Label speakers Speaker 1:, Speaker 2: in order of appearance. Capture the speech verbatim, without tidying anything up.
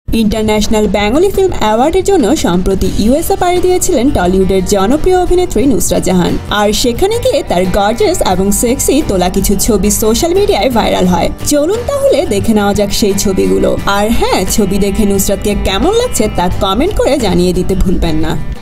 Speaker 1: International Bengali film অ্যাওয়ার্ডের জন্য সম্প্রতি USA পাড়ি দিয়েছিলেন টলিউডের জনপ্রিয় অভিনেত্রী নুসরাত জাহান। আর সেখানে গিয়ে তার গর্জিয়াস এবং সেক্সি তোলা কিছু ছবি সোশ্যাল মিডিয়ায় ভাইরাল হয়। চলুন তাহলে দেখে নেওয়া যাক সেই ছবিগুলো। আর হ্যাঁ, ছবি দেখে নুসরাতকে কেমন লাগছে তা কমেন্ট করে জানিয়ে দিতে ভুলবেন না।